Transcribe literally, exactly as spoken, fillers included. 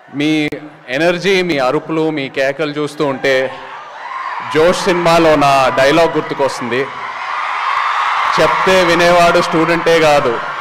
మీ energy, మీ అరుపులు, మీ కేకలు చూస్తూ ఉంటే జోష్ సినిమాలో నా డైలాగ్ గుర్తుకొస్తుంది. చెప్తే వినేవాడు స్టూడెంటే కాదు,